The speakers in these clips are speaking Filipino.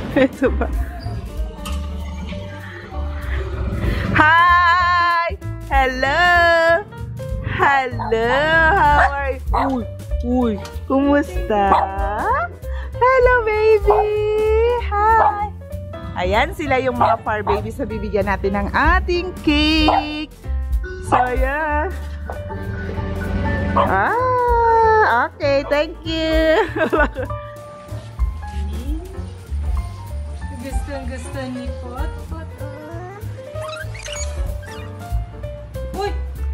Ito ba? Hi! Hello! Hello! How are you? Uy! Kumusta? Hello, baby! Hi! Ayan, sila yung mga fur babies na bibigyan natin ng ating cake. So, ayan. Okay. Thank you. Gusto ni Pot. Uy!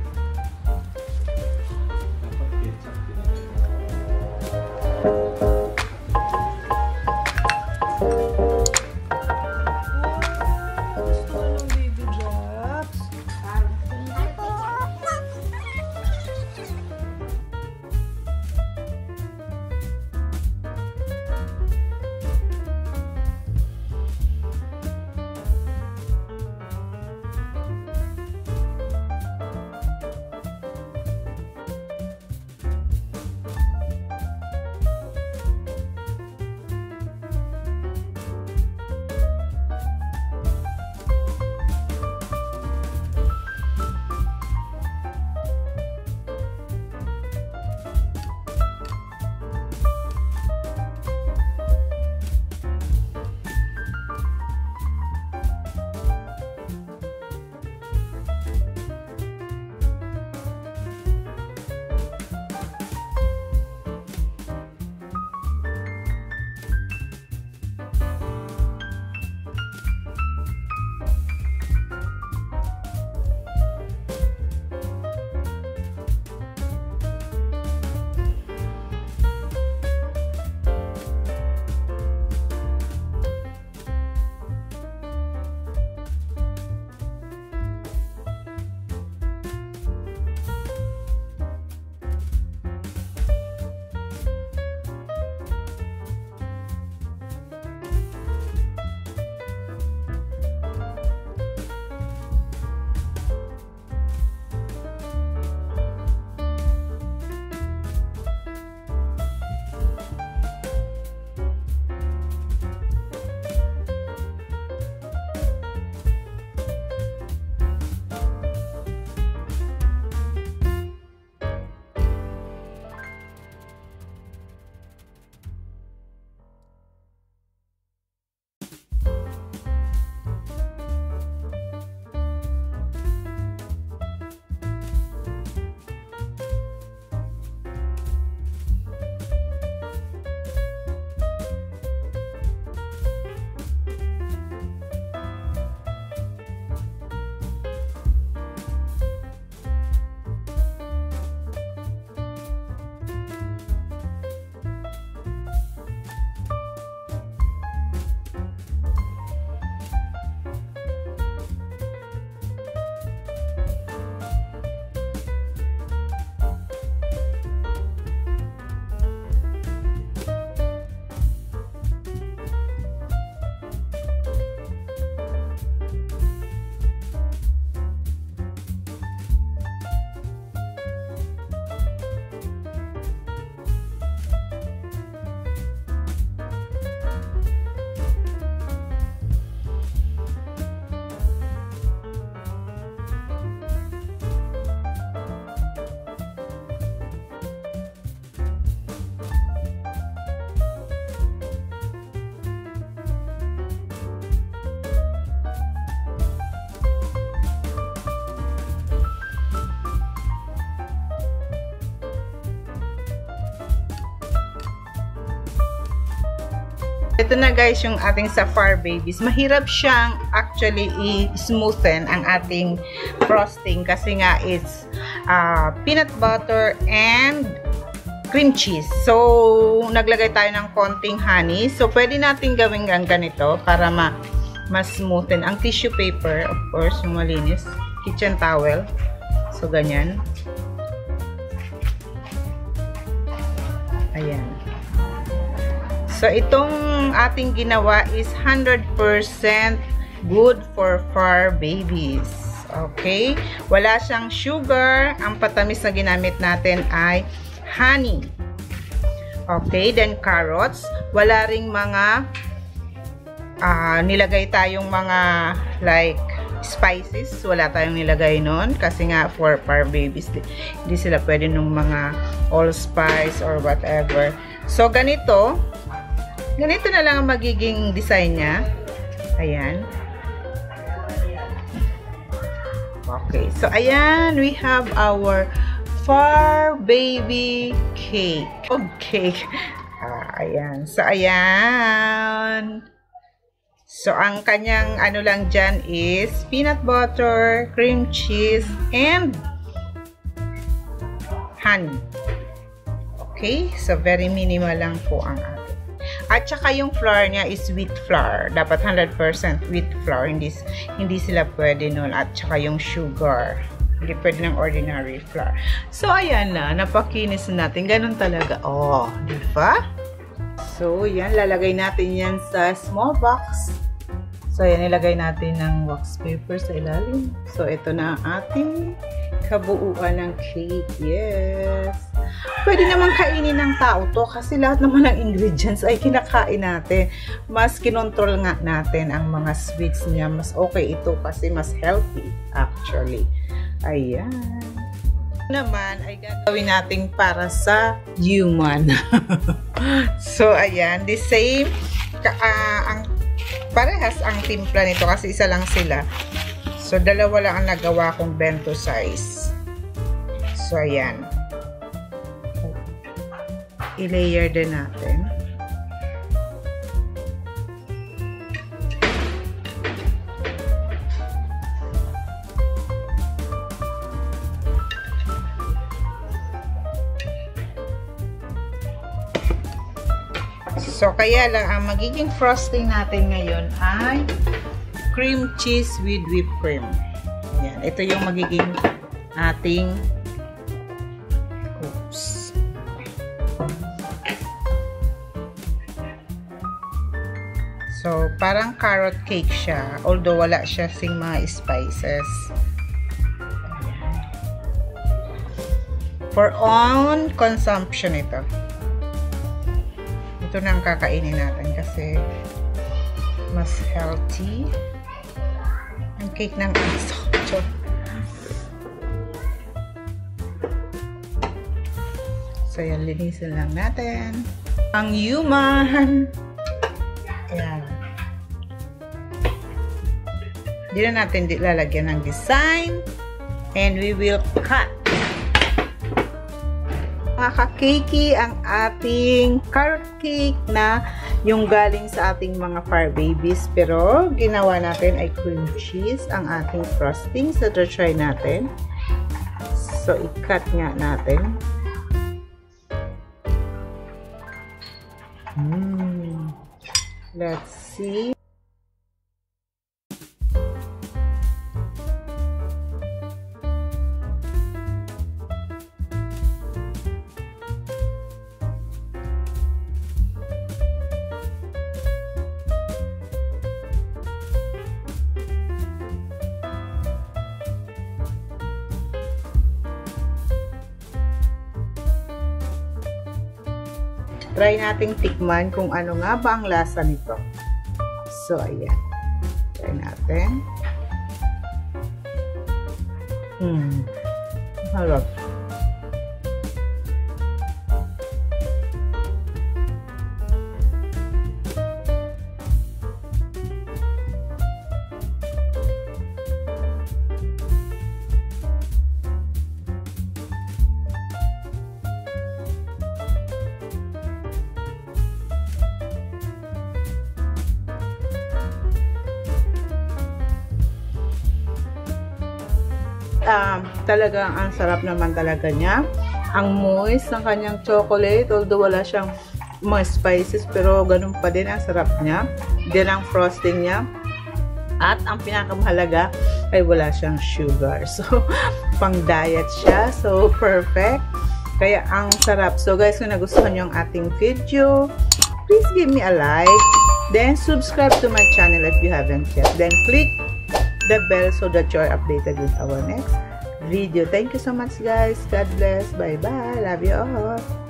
Ito na guys yung ating Safar babies. Mahirap siyang actually i-smoothen ang ating frosting kasi nga it's peanut butter and cream cheese. So, naglagay tayo ng konting honey. So, pwede natin gawin ang ganito para mas smoothen. Ang tissue paper, of course, yung malinis. Kitchen towel. So, ganyan. Ayan. So, itong ating ginawa is 100% good for fur babies. Okay? Wala siyang sugar. Ang patamis na ginamit natin ay honey. Okay? Then, carrots. Wala ring mga nilagay tayong mga like spices. Wala tayong nilagay nun kasi nga for far babies, hindi sila pwede nung mga allspice or whatever. So ganito na lang ang magiging design niya. Ayan. Okay, so ayan, we have our far baby cake. Okay. Ayan. So ayan. So ang kanyang ano lang dyan is peanut butter, cream cheese, and honey. Okay? So very minimal lang po ang atin. At saka yung flour niya is wheat flour. Dapat 100% wheat flour. Hindi sila pwede nun. At saka yung sugar. Hindi pwede ng ordinary flour. So, ayan na. Napakinis natin. Ganun talaga. Oh, di ba? So, yan. Lalagay natin yan sa small box. So, yan. Ilagay natin ng wax paper sa ilalim. So, ito na ang ating kabuuan ng cake. Yes. Pwede naman kainin ng tao to kasi lahat naman ng ingredients ay kinakain natin. Mas kinontrol nga natin ang mga sweets niya. Mas okay ito kasi mas healthy actually. Ayan. Naman ay gagawin natin para sa human. So, ayan. The same. Parehas ang timpla nito kasi isa lang sila. So, dalawa lang ang nagawa kong bento size. So, ayan. I-layer din natin. So, kaya lang, ang magiging frosting natin ngayon ay cream cheese with whipped cream. Ayan. Ito yung magiging ating So, parang carrot cake siya. Although, wala siya sing mga spices. For own consumption ito. Ito na ang kakainin natin kasi mas healthy. Ang cake ng aso. So, yan. Linisin lang natin. Ang human. Ayan. Hindi na natin lalagyan ng design. And we will cut. Mga ka-cakey, ang ating carrot cake na yung galing sa ating mga far babies. Pero, ginawa natin ay cream cheese ang ating frosting. So, try natin. So, i-cut nga natin. Let's see. Try nating tikman kung ano nga ba ang lasa nito. So, ayan. Try natin. Harap. Talagang ang sarap naman talaga niya. Ang moist ng kanyang chocolate, although wala siyang mga spices, pero ganun pa din ang sarap niya. Din ang frosting niya. At ang pinakamahalaga ay wala siyang sugar. So, pang diet siya. So, perfect. Kaya ang sarap. So, guys, kung nagustuhan niyo ang ating video, please give me a like. Then, subscribe to my channel if you haven't yet. Then, click the bell so that you are updated with our next video. Thank you so much, guys. God bless. Bye-bye. Love you all.